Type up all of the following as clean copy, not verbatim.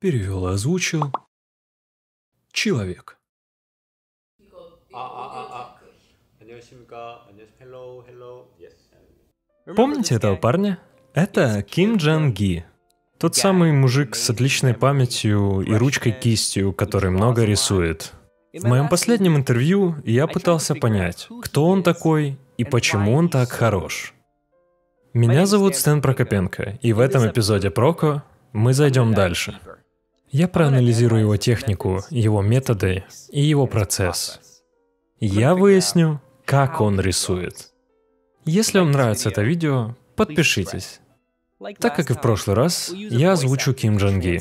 Перевел и озвучил. Человек. Помните этого парня? Это Ким Джан Ги. Тот самый мужик с отличной памятью и ручкой-кистью, который много рисует. В моем последнем интервью я пытался понять, кто он такой и почему он так хорош. Меня зовут Стэн Прокопенко, и в этом эпизоде Проко мы зайдем дальше. Я проанализирую его технику, его методы и его процесс. Я выясню, как он рисует. Если вам нравится это видео, подпишитесь. Так как и в прошлый раз, я озвучу Ким Джан Ги,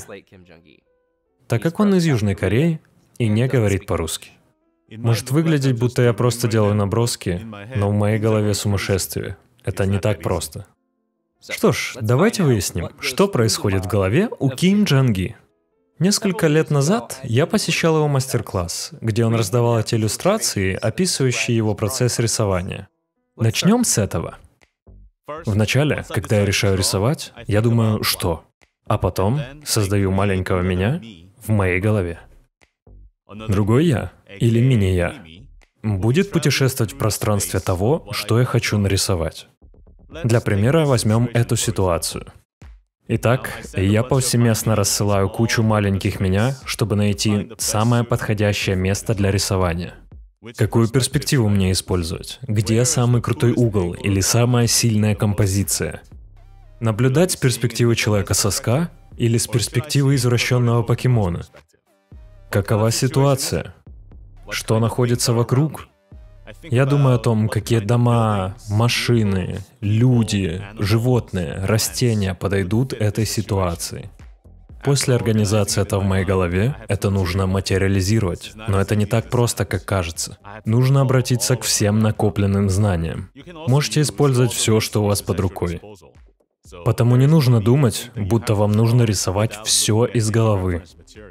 так как он из Южной Кореи и не говорит по-русски. Может выглядеть, будто я просто делаю наброски, но в моей голове сумасшествие. Это не так просто. Что ж, давайте выясним, что происходит в голове у Ким Джан Ги. Несколько лет назад я посещал его мастер-класс, где он раздавал эти иллюстрации, описывающие его процесс рисования. Начнем с этого. Вначале, когда я решаю рисовать, я думаю, что? А потом создаю маленького меня в моей голове. Другой я, или мини-я, будет путешествовать в пространстве того, что я хочу нарисовать. Для примера возьмем эту ситуацию. Итак, я повсеместно рассылаю кучу маленьких меня, чтобы найти самое подходящее место для рисования. Какую перспективу мне использовать? Где самый крутой угол или самая сильная композиция? Наблюдать с перспективы человека-соска или с перспективы извращенного покемона? Какова ситуация? Что находится вокруг? Я думаю о том, какие дома, машины, люди, животные, растения подойдут этой ситуации. После организации этого в моей голове, это нужно материализировать. Но это не так просто, как кажется. Нужно обратиться к всем накопленным знаниям. Можете использовать все, что у вас под рукой. Потому не нужно думать, будто вам нужно рисовать все из головы.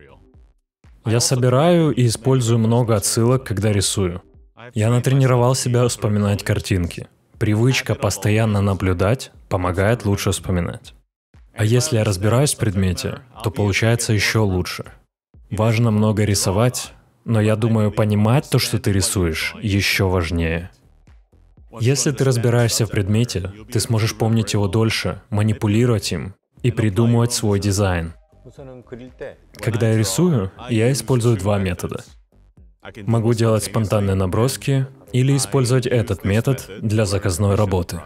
Я собираю и использую много отсылок, когда рисую. Я натренировал себя вспоминать картинки. Привычка постоянно наблюдать помогает лучше вспоминать. А если я разбираюсь в предмете, то получается еще лучше. Важно много рисовать, но я думаю, понимать то, что ты рисуешь, еще важнее. Если ты разбираешься в предмете, ты сможешь помнить его дольше, манипулировать им и придумывать свой дизайн. Когда я рисую, я использую два метода. Могу делать спонтанные наброски или использовать этот метод для заказной работы.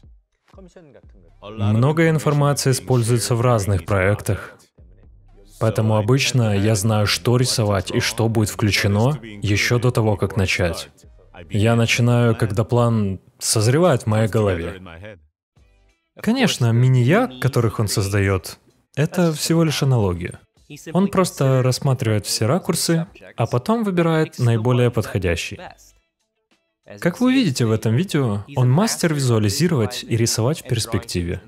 Много информации используется в разных проектах, поэтому обычно я знаю, что рисовать и что будет включено еще до того, как начать. Я начинаю, когда план созревает в моей голове. Конечно, мини-я, которых он создает, это всего лишь аналогия. Он просто рассматривает все ракурсы, а потом выбирает наиболее подходящий. Как вы видите в этом видео, он мастер визуализировать и рисовать в перспективе.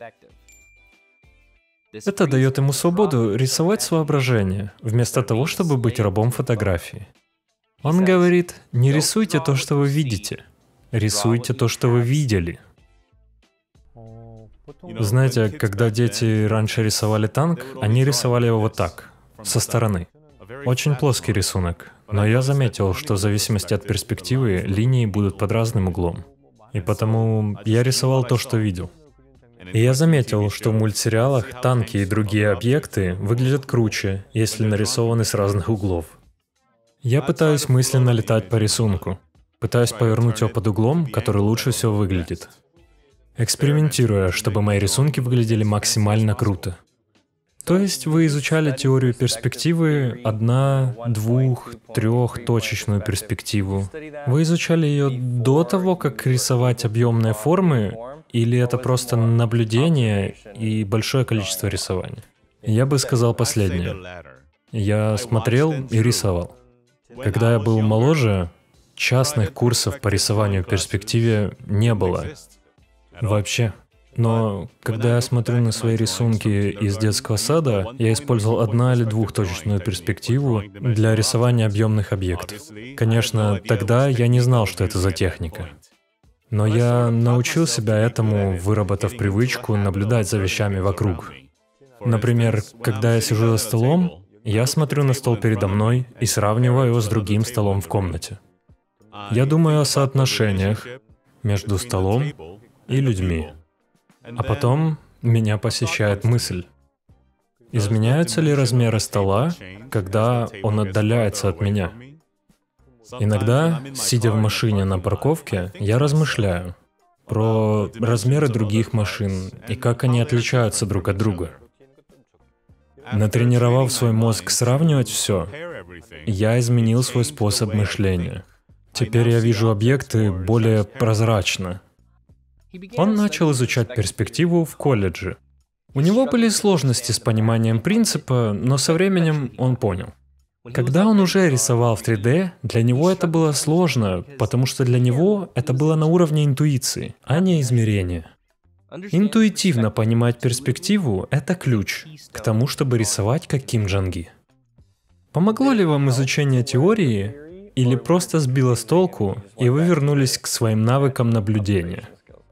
Это дает ему свободу рисовать с воображения, вместо того, чтобы быть рабом фотографии. Он говорит, не рисуйте то, что вы видите, рисуйте то, что вы видели. Знаете, когда дети раньше рисовали танк, они рисовали его вот так, со стороны. Очень плоский рисунок, но я заметил, что в зависимости от перспективы линии будут под разным углом. И потому я рисовал то, что видел. И я заметил, что в мультсериалах танки и другие объекты выглядят круче, если нарисованы с разных углов. Я пытаюсь мысленно летать по рисунку, пытаюсь повернуть его под углом, который лучше всего выглядит. Экспериментируя, чтобы мои рисунки выглядели максимально круто. То есть вы изучали теорию перспективы, 1, 2, 3 точечную перспективу. Вы изучали ее до того, как рисовать объемные формы, или это просто наблюдение и большое количество рисования? Я бы сказал последнее. Я смотрел и рисовал. Когда я был моложе, частных курсов по рисованию в перспективе не было. Вообще. Но когда я смотрю на свои рисунки из детского сада, я использовал 1 или 2-точечную перспективу для рисования объемных объектов. Конечно, тогда я не знал, что это за техника. Но я научил себя этому, выработав привычку наблюдать за вещами вокруг. Например, когда я сижу за столом, я смотрю на стол передо мной и сравниваю его с другим столом в комнате. Я думаю о соотношениях между столом и людьми. А потом меня посещает мысль. Изменяются ли размеры стола, когда он отдаляется от меня? Иногда, сидя в машине на парковке, я размышляю про размеры других машин и как они отличаются друг от друга. Натренировав свой мозг сравнивать все, я изменил свой способ мышления. Теперь я вижу объекты более прозрачно. Он начал изучать перспективу в колледже. У него были сложности с пониманием принципа, но со временем он понял. Когда он уже рисовал в 3D, для него это было сложно, потому что для него это было на уровне интуиции, а не измерения. Интуитивно понимать перспективу — это ключ к тому, чтобы рисовать как Ким Джонг Ги. Помогло ли вам изучение теории или просто сбило с толку, и вы вернулись к своим навыкам наблюдения?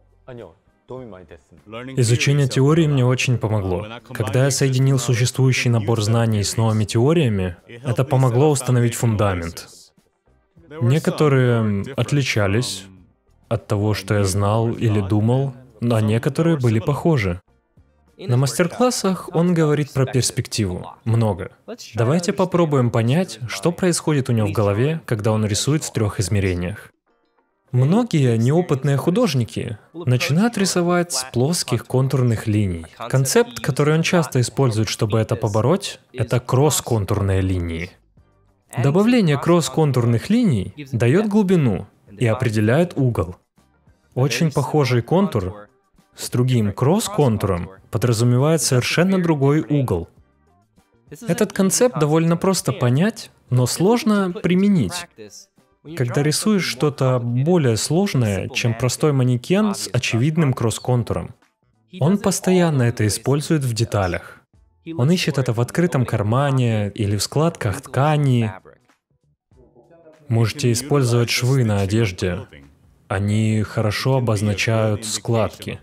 Изучение теории мне очень помогло. Когда я соединил существующий набор знаний с новыми теориями, это помогло установить фундамент. Некоторые отличались от того, что я знал или думал, а некоторые были похожи. На мастер-классах он говорит про перспективу. Много. Давайте попробуем понять, что происходит у него в голове, когда он рисует в 3 измерениях. Многие неопытные художники начинают рисовать с плоских контурных линий. Концепт, который он часто использует, чтобы это побороть, это кросс-контурные линии. Добавление кросс-контурных линий дает глубину и определяет угол. Очень похожий контур с другим кросс-контуром подразумевает совершенно другой угол. Этот концепт довольно просто понять, но сложно применить. Когда рисуешь что-то более сложное, чем простой манекен с очевидным кросс-контуром, он постоянно это использует в деталях. Он ищет это в открытом кармане или в складках ткани. Можете использовать швы на одежде. Они хорошо обозначают складки,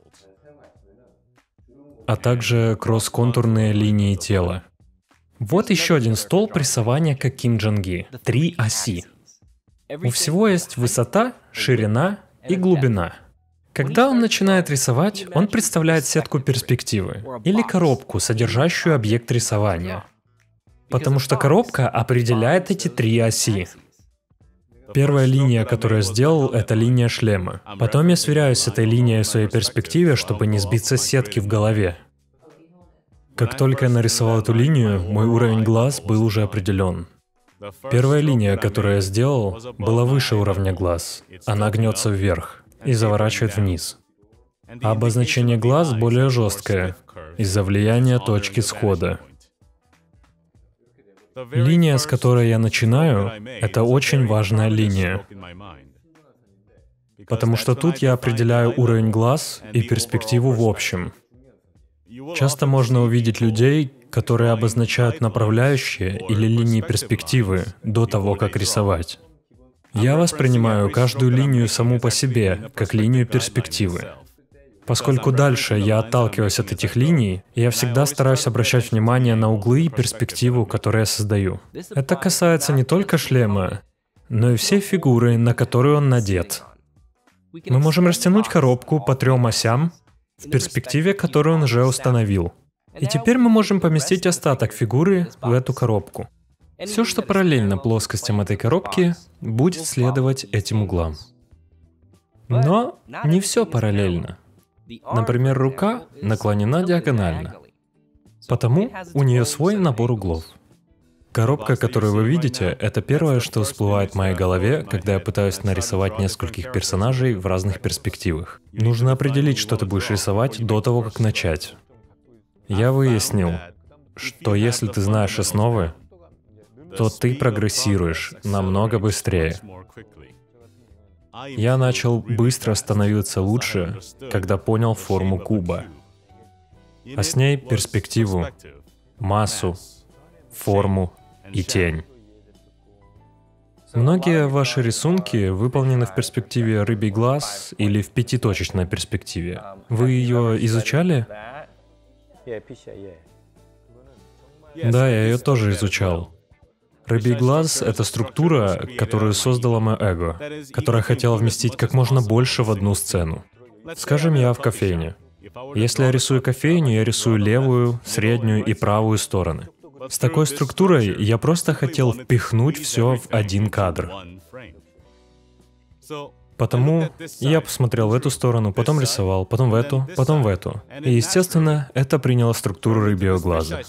а также кросс-контурные линии тела. Вот еще один столб рисования как Ким Джонг Ги. 3 оси. У всего есть высота, ширина и глубина. Когда он начинает рисовать, он представляет сетку перспективы или коробку, содержащую объект рисования. Потому что коробка определяет эти 3 оси. Первая линия, которую я сделал, это линия шлема. Потом я сверяюсь с этой линией в своей перспективе, чтобы не сбиться с сетки в голове. Как только я нарисовал эту линию, мой уровень глаз был уже определен. Первая линия, которую я сделал, была выше уровня глаз. Она гнется вверх и заворачивает вниз. А обозначение глаз более жесткое, из-за влияния точки схода. Линия, с которой я начинаю, это очень важная линия. Потому что тут я определяю уровень глаз и перспективу в общем. Часто можно увидеть людей, которые обозначают направляющие или линии перспективы до того, как рисовать. Я воспринимаю каждую линию саму по себе, как линию перспективы. Поскольку дальше я отталкиваюсь от этих линий, я всегда стараюсь обращать внимание на углы и перспективу, которую я создаю. Это касается не только шлема, но и всей фигуры, на которую он надет. Мы можем растянуть коробку по 3 осям в перспективе, которую он уже установил. И теперь мы можем поместить остаток фигуры в эту коробку. Все, что параллельно плоскостям этой коробки, будет следовать этим углам. Но не все параллельно. Например, рука наклонена диагонально. Потому у нее свой набор углов. Коробка, которую вы видите, это первое, что всплывает в моей голове, когда я пытаюсь нарисовать нескольких персонажей в разных перспективах. Нужно определить, что ты будешь рисовать до того, как начать. Я выяснил, что если ты знаешь основы, то ты прогрессируешь намного быстрее. Я начал быстро становиться лучше, когда понял форму куба, а с ней перспективу, массу, форму и тень. Многие ваши рисунки выполнены в перспективе рыбий глаз или в 5-точечной перспективе. Вы ее изучали? Да, я ее тоже изучал. Рыбий глаз — это структура, которую создало мое эго, которая хотела вместить как можно больше в одну сцену. Скажем, я в кофейне. Если я рисую кофейню, я рисую левую, среднюю и правую стороны. С такой структурой я просто хотел впихнуть все в один кадр. Потому я посмотрел в эту сторону, потом рисовал, потом в эту, потом в эту. И, естественно, это приняло структуру рыбьего глаза.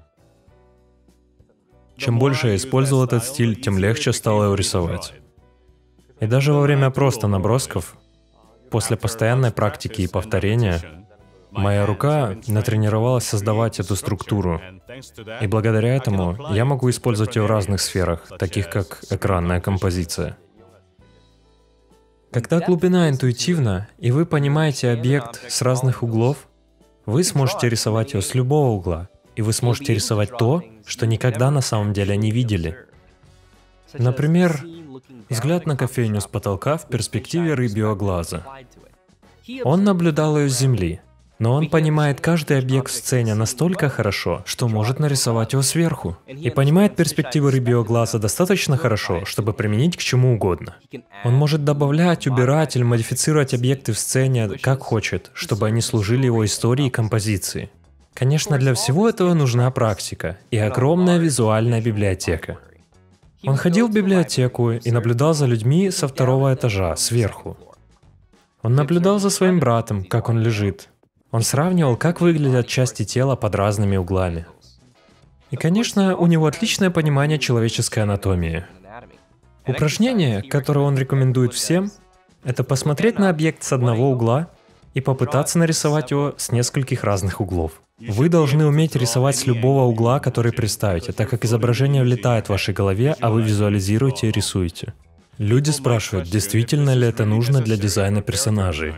Чем больше я использовал этот стиль, тем легче стало его рисовать. И даже во время просто набросков, после постоянной практики и повторения, моя рука натренировалась создавать эту структуру. И благодаря этому я могу использовать ее в разных сферах, таких как экранная композиция. Когда глубина интуитивна, и вы понимаете объект с разных углов, вы сможете рисовать его с любого угла, и вы сможете рисовать то, что никогда на самом деле не видели. Например, взгляд на кофейню с потолка в перспективе рыбьего глаза. Он наблюдал ее с земли, но он понимает каждый объект в сцене настолько хорошо, что может нарисовать его сверху. И понимает перспективы рыбьего глаза достаточно хорошо, чтобы применить к чему угодно. Он может добавлять, убирать или модифицировать объекты в сцене как хочет, чтобы они служили его истории и композиции. Конечно, для всего этого нужна практика и огромная визуальная библиотека. Он ходил в библиотеку и наблюдал за людьми со второго этажа, сверху. Он наблюдал за своим братом, как он лежит. Он сравнивал, как выглядят части тела под разными углами. И, конечно, у него отличное понимание человеческой анатомии. Упражнение, которое он рекомендует всем, это посмотреть на объект с одного угла и попытаться нарисовать его с нескольких разных углов. Вы должны уметь рисовать с любого угла, который представите, так как изображение влетает в вашей голове, а вы визуализируете и рисуете. Люди спрашивают, действительно ли это нужно для дизайна персонажей.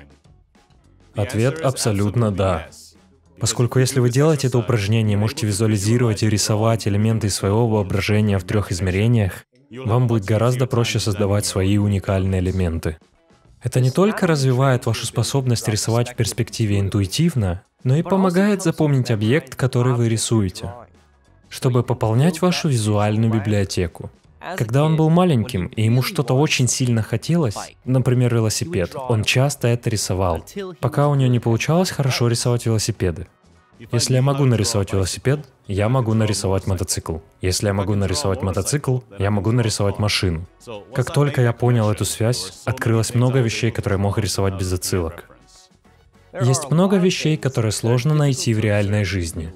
Ответ абсолютно да. Поскольку если вы делаете это упражнение, можете визуализировать и рисовать элементы своего воображения в 3 измерениях, вам будет гораздо проще создавать свои уникальные элементы. Это не только развивает вашу способность рисовать в перспективе интуитивно, но и помогает запомнить объект, который вы рисуете, чтобы пополнять вашу визуальную библиотеку. Когда он был маленьким, и ему что-то очень сильно хотелось, например, велосипед, он часто это рисовал, пока у него не получалось хорошо рисовать велосипеды. Если я могу нарисовать велосипед, я могу нарисовать мотоцикл. Если я могу нарисовать мотоцикл, я могу нарисовать машину. Как только я понял эту связь, открылось много вещей, которые я мог рисовать без отсылок. Есть много вещей, которые сложно найти в реальной жизни.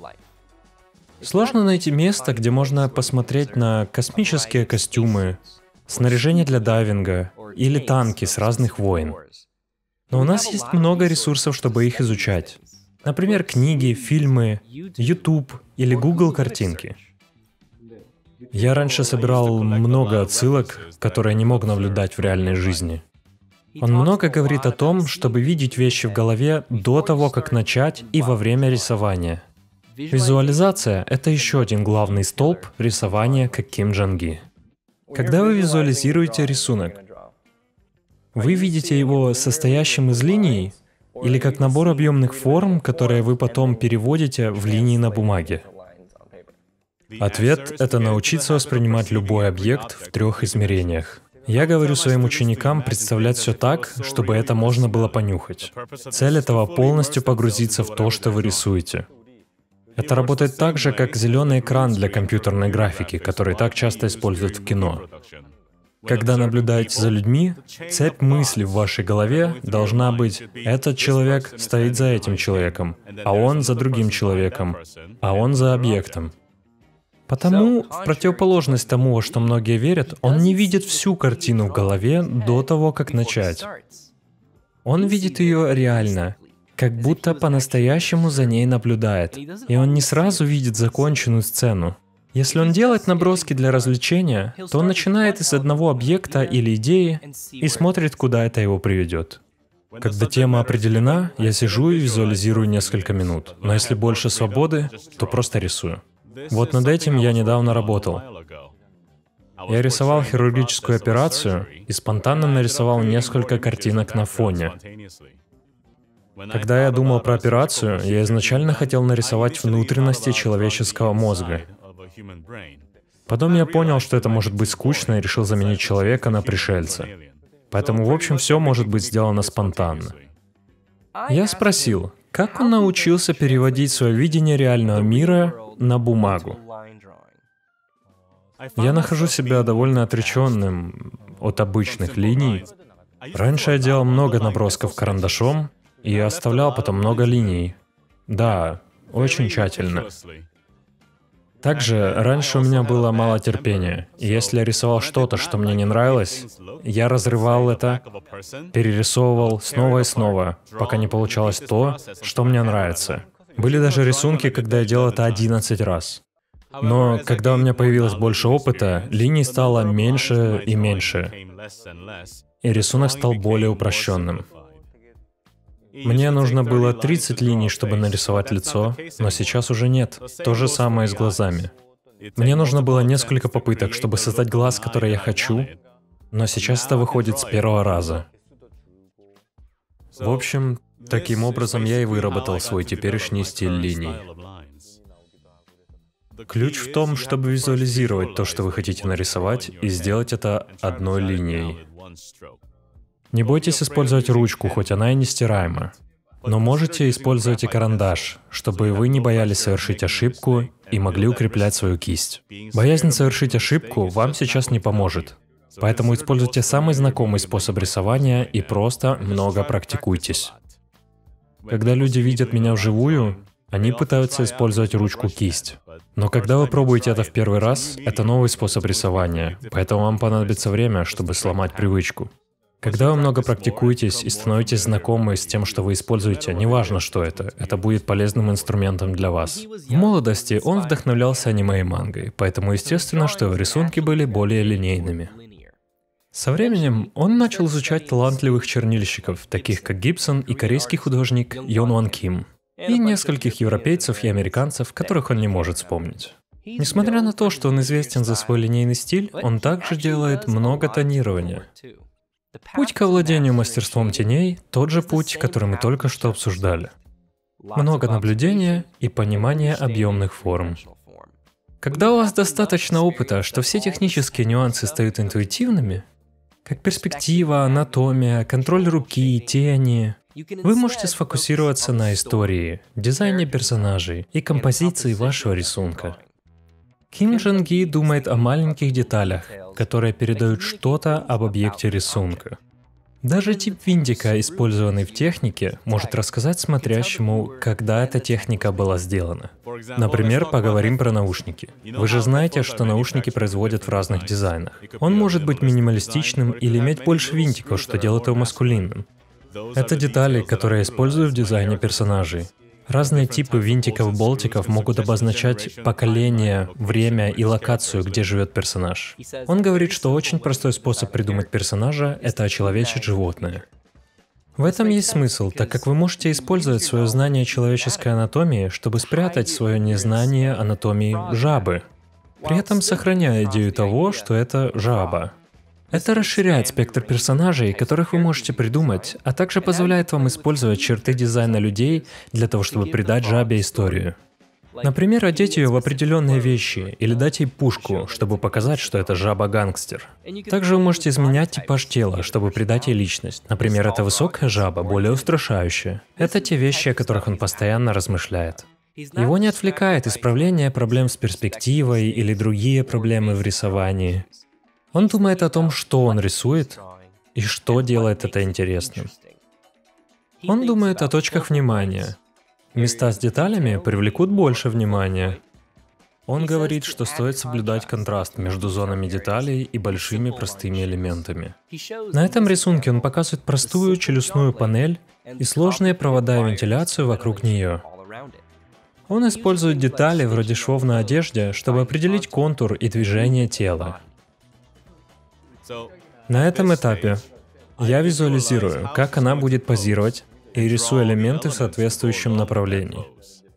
Сложно найти место, где можно посмотреть на космические костюмы, снаряжение для дайвинга или танки с разных войн. Но у нас есть много ресурсов, чтобы их изучать. Например, книги, фильмы, YouTube или Google картинки. Я раньше собирал много отсылок, которые не мог наблюдать в реальной жизни. Он много говорит о том, чтобы видеть вещи в голове до того, как начать и во время рисования. Визуализация — это еще один главный столб рисования, как Ким Джан Ги. Когда вы визуализируете рисунок, вы видите его состоящим из линий или как набор объемных форм, которые вы потом переводите в линии на бумаге. Ответ — это научиться воспринимать любой объект в 3 измерениях. Я говорю своим ученикам представлять все так, чтобы это можно было понюхать. Цель этого — полностью погрузиться в то, что вы рисуете. Это работает так же, как зеленый экран для компьютерной графики, который так часто используют в кино. Когда наблюдаете за людьми, цепь мыслей в вашей голове должна быть: этот человек стоит за этим человеком, а он за другим человеком, а он за объектом. Потому, в противоположность тому, во что многие верят, он не видит всю картину в голове до того, как начать. Он видит ее реально, как будто по-настоящему за ней наблюдает, и он не сразу видит законченную сцену. Если он делает наброски для развлечения, то он начинает из одного объекта или идеи и смотрит, куда это его приведет. Когда тема определена, я сижу и визуализирую несколько минут, но если больше свободы, то просто рисую. Вот над этим я недавно работал. Я рисовал хирургическую операцию и спонтанно нарисовал несколько картинок на фоне. Когда я думал про операцию, я изначально хотел нарисовать внутренности человеческого мозга. Потом я понял, что это может быть скучно, и решил заменить человека на пришельца. Поэтому, в общем, все может быть сделано спонтанно. Я спросил, как он научился переводить свое видение реального мира на бумагу. Я нахожу себя довольно отреченным от обычных линий. Раньше я делал много набросков карандашом и оставлял потом много линий. Да, очень тщательно. Также раньше у меня было мало терпения, и если я рисовал что-то, что мне не нравилось, я разрывал это, перерисовывал снова и снова, пока не получалось то, что мне нравится. Были даже рисунки, когда я делал это 11 раз. Но когда у меня появилось больше опыта, линий стало меньше и меньше, и рисунок стал более упрощенным. Мне нужно было 30 линий, чтобы нарисовать лицо, но сейчас уже нет. То же самое с глазами. Мне нужно было несколько попыток, чтобы создать глаз, который я хочу, но сейчас это выходит с первого раза. В общем, таким образом я и выработал свой теперешний стиль линий. Ключ в том, чтобы визуализировать то, что вы хотите нарисовать, и сделать это одной линией. Не бойтесь использовать ручку, хоть она и не стираема. Но можете использовать и карандаш, чтобы вы не боялись совершить ошибку и могли укреплять свою кисть. Боязнь совершить ошибку вам сейчас не поможет. Поэтому используйте самый знакомый способ рисования и просто много практикуйтесь. Когда люди видят меня вживую, они пытаются использовать ручку-кисть. Но когда вы пробуете это в первый раз, это новый способ рисования, поэтому вам понадобится время, чтобы сломать привычку. Когда вы много практикуетесь и становитесь знакомы с тем, что вы используете, неважно, что это будет полезным инструментом для вас. В молодости он вдохновлялся аниме и мангой, поэтому естественно, что его рисунки были более линейными. Со временем он начал изучать талантливых чернильщиков, таких как Гибсон и корейский художник Йон Вон Ким, и нескольких европейцев и американцев, которых он не может вспомнить. Несмотря на то, что он известен за свой линейный стиль, он также делает много тонирования. Путь к овладению мастерством теней — тот же путь, который мы только что обсуждали. Много наблюдения и понимания объемных форм. Когда у вас достаточно опыта, что все технические нюансы стают интуитивными, как перспектива, анатомия, контроль руки, тени, вы можете сфокусироваться на истории, дизайне персонажей и композиции вашего рисунка. Ким Джан Ги думает о маленьких деталях, которые передают что-то об объекте рисунка. Даже тип винтика, использованный в технике, может рассказать смотрящему, когда эта техника была сделана. Например, поговорим про наушники. Вы же знаете, что наушники производят в разных дизайнах. Он может быть минималистичным или иметь больше винтиков, что делает его маскулинным. Это детали, которые я использую в дизайне персонажей. Разные типы винтиков-болтиков могут обозначать поколение, время и локацию, где живет персонаж. Он говорит, что очень простой способ придумать персонажа — это очеловечить животное. В этом есть смысл, так как вы можете использовать свое знание человеческой анатомии, чтобы спрятать свое незнание анатомии жабы, при этом сохраняя идею того, что это жаба. Это расширяет спектр персонажей, которых вы можете придумать, а также позволяет вам использовать черты дизайна людей для того, чтобы придать жабе историю. Например, одеть ее в определенные вещи или дать ей пушку, чтобы показать, что это жаба-гангстер. Также вы можете изменять типаж тела, чтобы придать ей личность. Например, это высокая жаба, более устрашающая. Это те вещи, о которых он постоянно размышляет. Его не отвлекает исправление проблем с перспективой или другие проблемы в рисовании. Он думает о том, что он рисует и что делает это интересным. Он думает о точках внимания. Места с деталями привлекут больше внимания. Он говорит, что стоит соблюдать контраст между зонами деталей и большими простыми элементами. На этом рисунке он показывает простую челюстную панель и сложные провода и вентиляцию вокруг нее. Он использует детали вроде швов на одежде, чтобы определить контур и движение тела. На этом этапе я визуализирую, как она будет позировать, и рисую элементы в соответствующем направлении.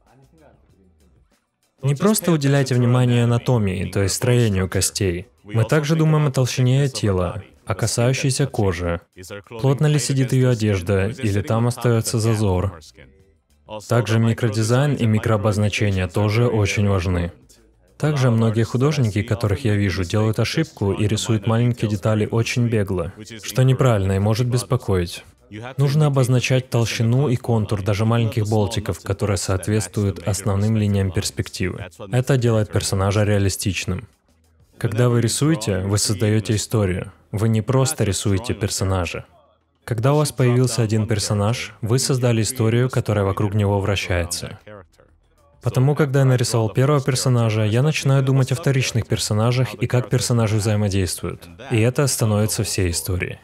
Не просто уделяйте внимание анатомии, то есть строению костей. Мы также думаем о толщине тела, а касающейся кожи. Плотно ли сидит ее одежда, или там остается зазор. Также микродизайн и микрообозначения тоже очень важны. Также многие художники, которых я вижу, делают ошибку и рисуют маленькие детали очень бегло, что неправильно и может беспокоить. Нужно обозначать толщину и контур даже маленьких болтиков, которые соответствуют основным линиям перспективы. Это делает персонажа реалистичным. Когда вы рисуете, вы создаете историю. Вы не просто рисуете персонажа. Когда у вас появился один персонаж, вы создали историю, которая вокруг него вращается. Потому, когда я нарисовал первого персонажа, я начинаю думать о вторичных персонажах и как персонажи взаимодействуют. И это становится всей историей.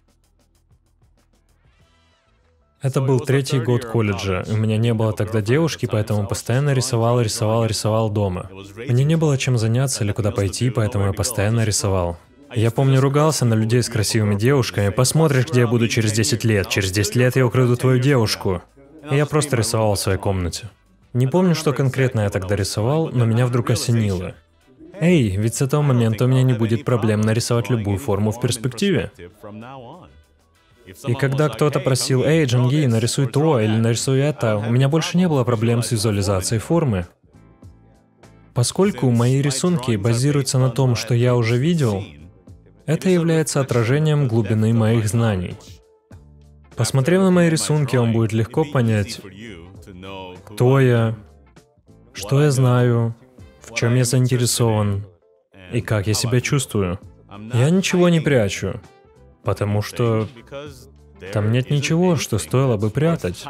Это был 3-й год колледжа, у меня не было тогда девушки, поэтому постоянно рисовал дома. Мне не было чем заняться или куда пойти, поэтому я постоянно рисовал. Я помню, ругался на людей с красивыми девушками. Посмотришь, где я буду через 10 лет. Через 10 лет я украду твою девушку. И я просто рисовал в своей комнате. Не помню, что конкретно я тогда рисовал, но меня вдруг осенило. Эй, ведь с этого момента у меня не будет проблем нарисовать любую форму в перспективе. И когда кто-то просил, «Эй, Джанги, нарисуй то или нарисуй это», у меня больше не было проблем с визуализацией формы. Поскольку мои рисунки базируются на том, что я уже видел, это является отражением глубины моих знаний. Посмотрев на мои рисунки, вам будет легко понять, кто я, что я знаю, в чем я заинтересован и как я себя чувствую. Я ничего не прячу, потому что там нет ничего, что стоило бы прятать.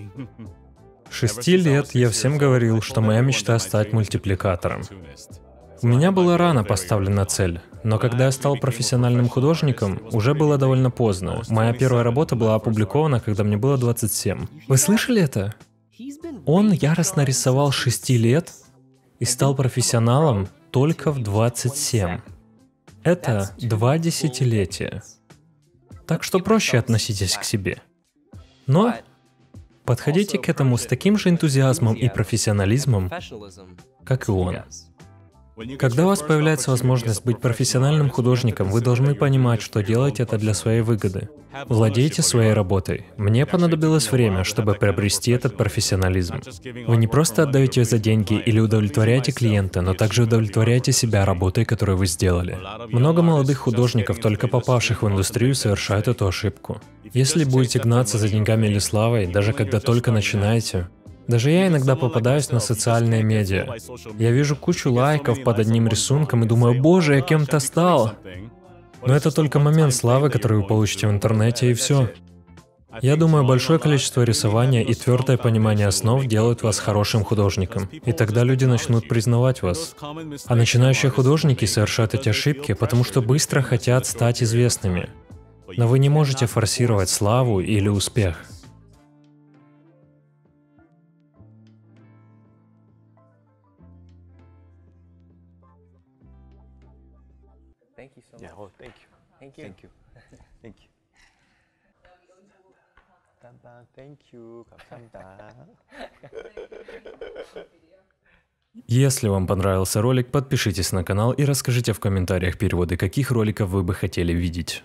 6 лет я всем говорил, что моя мечта стать мультипликатором. У меня была рано поставлена цель, но когда я стал профессиональным художником, уже было довольно поздно. Моя первая работа была опубликована, когда мне было 27. Вы слышали это? Он яростно рисовал 6 лет и стал профессионалом только в 27. Это 2 десятилетия. Так что проще относитесь к себе. Но подходите к этому с таким же энтузиазмом и профессионализмом, как и он. Когда у вас появляется возможность быть профессиональным художником, вы должны понимать, что делаете это для своей выгоды. Владейте своей работой. Мне понадобилось время, чтобы приобрести этот профессионализм. Вы не просто отдаете за деньги или удовлетворяете клиента, но также удовлетворяете себя работой, которую вы сделали. Много молодых художников, только попавших в индустрию, совершают эту ошибку. Если будете гнаться за деньгами или славой, даже когда только начинаете, даже я иногда попадаюсь на социальные медиа. Я вижу кучу лайков под одним рисунком и думаю, боже, я кем-то стал. Но это только момент славы, который вы получите в интернете, и все. Я думаю, большое количество рисования и твердое понимание основ делают вас хорошим художником. И тогда люди начнут признавать вас. А начинающие художники совершают эти ошибки, потому что быстро хотят стать известными. Но вы не можете форсировать славу или успех. Yeah, oh, thank you. Thank you. Thank you. Thank you. 감사합니다. Если вам понравился ролик, подпишитесь на канал и расскажите в комментариях переводы, каких роликов вы бы хотели видеть.